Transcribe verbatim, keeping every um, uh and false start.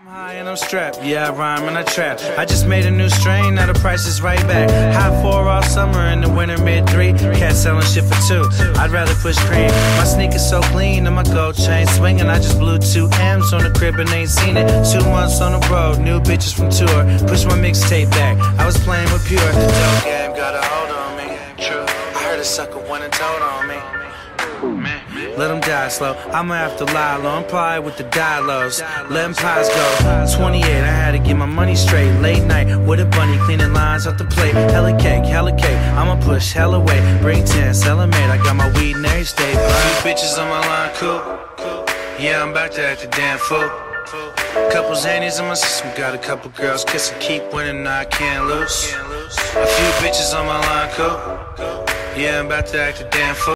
I'm high and I'm strapped, yeah, I rhyme and I trap. I just made a new strain, now the price is right back. High four all summer, in the winter mid three. Cat selling shit for two, I'd rather push cream. My sneakers so clean and my gold chain swinging. I just blew two M's on the crib and ain't seen it. Two months on the road, new bitches from tour. Push my mixtape back, I was playing with Pure. The dope game got a hold on me, true. I heard a sucker went and told on me. Let them die slow, I'ma have to lie low. I'm probably with the dialogues, letting pies go. Twenty-eight, I had to get my money straight. Late night with a bunny, cleaning lines off the plate. Hella cake, hella cake, I'ma push hella weight. Bring ten, sell a mate, I got my weed in every state. Two bitches on my line, cool. Yeah, I'm about to act a damn fool. Couple Xannies in my system, got a couple girls kissing. Keep winning, I can't lose. A few bitches on my line, cool. Yeah, I'm about to act a damn fool.